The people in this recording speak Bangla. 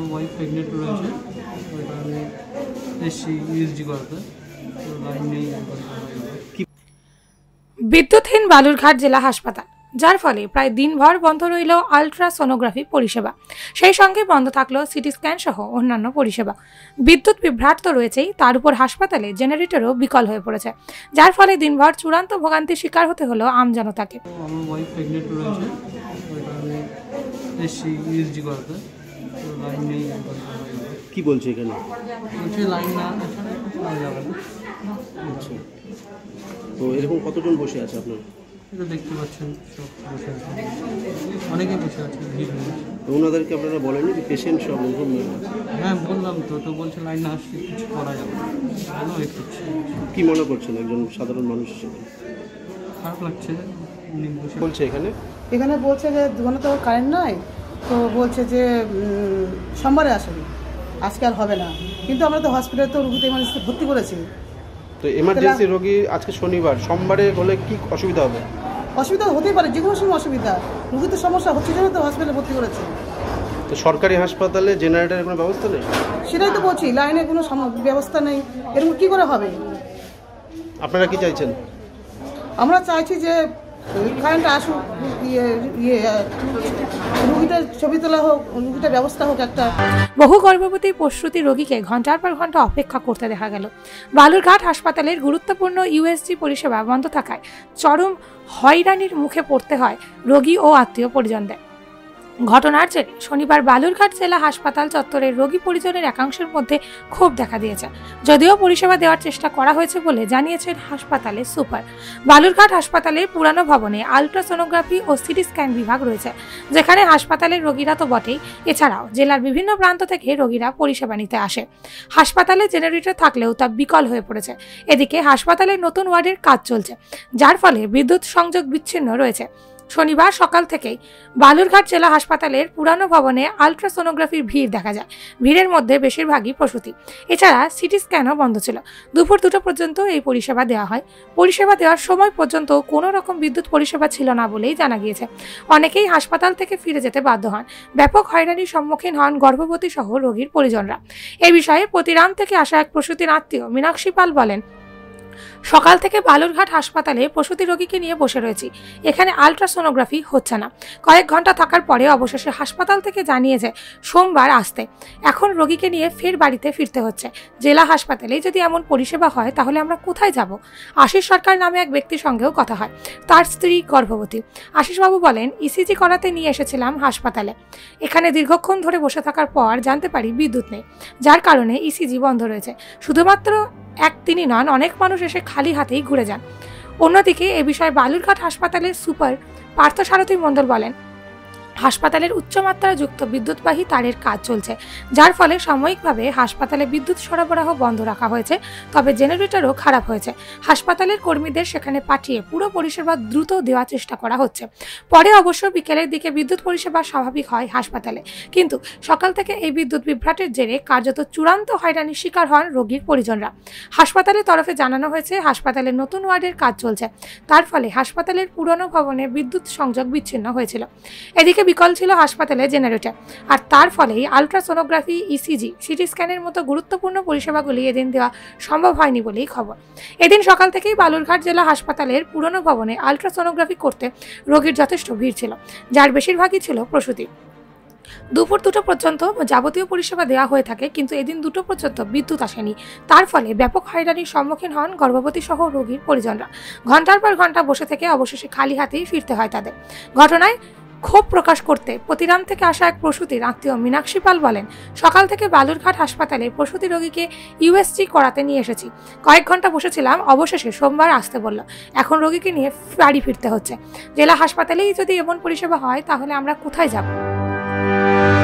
ওয়াইফ প্রেগনেন্ট রয়েছে, ওই কারণে এসছি ইউএসজি করাতে, তো লাইন নেই। বিদ্যুৎহীন বালুরঘাট জেলা হাসপাতাল, যার ফলে প্রায় দিনভর বন্ধ রইল আলট্রাসোনোগ্রাফি পরিষেবা। সেই সঙ্গে বন্ধ থাকলো সিটি স্ক্যান সহ অন্যান্য পরিষেবা। বিদ্যুৎ বিভ্রাট তো রয়েছেই, তার উপর হাসপাতালে জেনারেটরও বিকল হয়ে পড়েছে, যার ফলে দিনভর চূড়ান্ত ভোগান্তির শিকার হতে হলো আমজনতাকে। আমার ওয়াইফ প্রেগনেন্ট রয়েছে, ওই কারণে এসছি ইউএসজি করাতে, তো লাইন নেই। কি বলছে এখানে? বলছে লাইন না লাইন যাবে না। আচ্ছা, তো এরকম কতজন বসে আছে আপনার? এটা দেখতে পাচ্ছেন সব বসে আছে, অনেকে বসে আছে, ভিড় হয়ে আছে। তো ওনাদেরকে আপনারা বলেননি যে পেশেন্ট সব এরকম? হ্যাঁ বললাম তো বলছে লাইন না আসলে কিছু করা যাবে না, ভালো ওয়েট করছে। কি মনে করছেন একজন সাধারণ মানুষ হিসেবে? খারাপ লাগছে। বলছে এখানে বলছে যে দোকানে তো কারেন্ট নাই, তো বলছে যে সোমবারে আসবে, আজকে আর হবে না। কিন্তু আমরা তো হসপিটালে তো রুগীতে মানুষকে ভর্তি করেছি। তো এমার্জেন্সি রোগী আজকে শনিবার, সোমবারে হলে কি অসুবিধা হবে? অসুবিধা হতেই পারে, যে কোনো সময় অসুবিধা। রুগীর তো সমস্যা হচ্ছে জন্য তো হসপিটালে ভর্তি করেছে। তো সরকারি হাসপাতালে জেনারেটরের কোনো ব্যবস্থা নেই? সেটাই তো বলছি, লাইনের কোনো ব্যবস্থা নেই, এরকম কী করে হবে? আপনারা কি চাইছেন? আমরা চাইছি যে কারেন্ট আসুক, রুগীটার ছবি তোলা হোক, রুগীটার ব্যবস্থা হোক একটা। বহু গর্ভবতী প্রসূতি রোগীকে ঘন্টার পর ঘন্টা অপেক্ষা করতে দেখা গেল। বালুরঘাট হাসপাতালের গুরুত্বপূর্ণ ইউএসজি পরিষেবা বন্ধ থাকায় চরম হয়রানির মুখে পড়তে হয় রোগী ও আত্মীয় পরিজনদের। ঘটনার জেরে শনিবার বালুরঘাট জেলা হাসপাতাল চত্বরের রোগী পরিজনের একাংশের মধ্যে ক্ষোভ দেখা দিয়েছে। যদিও পরিষেবা দেওয়ার চেষ্টা করা হয়েছে বলে জানিয়েছেন হাসপাতালের সুপার। বালুরঘাট হাসপাতালের পুরানো ভবনে আলট্রাসোনোগ্রাফি ও সিটি স্ক্যান বিভাগ রয়েছে, যেখানে হাসপাতালের রোগীরা তো বটেই, এছাড়াও জেলার বিভিন্ন প্রান্ত থেকে রোগীরা পরিষেবা নিতে আসে। হাসপাতালে জেনারেটর থাকলেও তা বিকল হয়ে পড়েছে। এদিকে হাসপাতালের নতুন ওয়ার্ডের কাজ চলছে, যার ফলে বিদ্যুৎ সংযোগ বিচ্ছিন্ন রয়েছে। শনিবার সকাল থেকেই বালুরঘাট জেলা হাসপাতালের পুরানো ভবনে আলট্রাসোনোগ্রাফির ভিড় দেখা যায়। ভিড়ের মধ্যে বেশিরভাগই প্রসূতি। এছাড়া সিটি স্ক্যানও বন্ধ ছিল। দুপুর 2টা পর্যন্ত এই পরিষেবা দেওয়া হয়। পরিষেবা দেওয়ার সময় পর্যন্ত কোনো রকম বিদ্যুৎ পরিষেবা ছিল না বলেই জানা গিয়েছে। অনেকেই হাসপাতাল থেকে ফিরে যেতে বাধ্য হন। ব্যাপক হয়রানির সম্মুখীন হন গর্ভবতী সহ রোগীর পরিজনরা। এ বিষয়ে প্রতিরাম থেকে আসা এক প্রসূতির আত্মীয় মীনাক্ষী পাল বলেন, সকাল থেকে বালুরঘাট হাসপাতালে প্রসূতি রোগীকে নিয়ে বসে রয়েছি, এখানে আলট্রাসোনোগ্রাফি হচ্ছে না। কয়েক ঘন্টা থাকার পরে অবশেষে হাসপাতাল থেকে জানিয়েছে সোমবার আসতে। এখন রোগীকে নিয়ে ফের বাড়িতে ফিরতে হচ্ছে। জেলা হাসপাতালে যদি এমন পরিষেবা হয় তাহলে আমরা কোথায় যাব? আশিস সরকার নামে এক ব্যক্তির সঙ্গেও কথা হয়, তার স্ত্রী গর্ভবতী। আশিসবাবু বলেন, ইসিজি করাতে নিয়ে এসেছিলাম হাসপাতালে। এখানে দীর্ঘক্ষণ ধরে বসে থাকার পর জানতে পারি বিদ্যুৎ নেই, যার কারণে ইসিজি বন্ধ রয়েছে। শুধুমাত্র তিনি নন, অনেক মানুষ এসে খালি হাতেই ঘুরে যান। অন্যদিকে এ বিষয়ে বালুরঘাট হাসপাতালের সুপার পার্থসারথী মণ্ডল বলেন, হাসপাতালের উচ্চমাত্রাযুক্ত বিদ্যুৎবাহী তারের কাজ চলছে, যার ফলে সাময়িকভাবে হাসপাতালে বিদ্যুৎ সরবরাহ বন্ধ রাখা হয়েছে। তবে জেনারেটরও খারাপ হয়েছে। হাসপাতালের কর্মীদের সেখানে পাঠিয়ে পুরো পরিষেবা দ্রুত দেওয়ার চেষ্টা করা হচ্ছে। পরে অবশ্য বিকেলের দিকে বিদ্যুৎ পরিষেবা স্বাভাবিক হয় হাসপাতালে, কিন্তু সকাল থেকে এই বিদ্যুৎ বিভ্রাটের জেরে কার্যত চূড়ান্ত হয়রানির শিকার হন রোগীর পরিজনরা। হাসপাতালের তরফে জানানো হয়েছে হাসপাতালের নতুন ওয়ার্ডের কাজ চলছে, তার ফলে হাসপাতালের পুরনো ভবনে বিদ্যুৎ সংযোগ বিচ্ছিন্ন হয়েছিল। এদিকে বিকল ছিল হাসপাতালে জেনারেটর, আর তার ফলেই আলট্রাসোনোগ্রাফি, ইসিজি, সিটি স্ক্যানের মতো গুরুত্বপূর্ণ পরিষেবাগুলি এদিন দেওয়া সম্ভব হয়নি বলেই খবর। এদিন সকাল থেকেই বালুরঘাট জেলা হাসপাতালের পুরনো ভবনে আলট্রাসোনোগ্রাফি করতে রোগীর যথেষ্ট ভিড় ছিল, যার বেশিরভাগই ছিল প্রসূতি। দুপুর 2টা পর্যন্ত যাবতীয় পরিষেবা দেওয়া হয়ে থাকে, কিন্তু এদিন 2টো পর্যন্ত বিদ্যুৎ আসেনি। তার ফলে ব্যাপক হয়রানির সম্মুখীন হন গর্ভবতী সহ রোগীর পরিজনরা। ঘন্টার পর ঘন্টা বসে থেকে অবশেষে খালি হাতেই ফিরতে হয় তাদের। ঘটনায় ক্ষোভ প্রকাশ করতে প্রতিরাম থেকে আসা এক প্রসূতির আত্মীয় মীনাক্ষী পাল বলেন, সকাল থেকে বালুরঘাট হাসপাতালে প্রসূতি রোগীকে ইউএসজি করাতে নিয়ে এসেছি। কয়েক ঘন্টা বসেছিলাম, অবশেষে সোমবার আসতে বলল। এখন রোগীকে নিয়ে বাড়ি ফিরতে হচ্ছে। জেলা হাসপাতালেই যদি এমন পরিষেবা হয় তাহলে আমরা কোথায় যাব?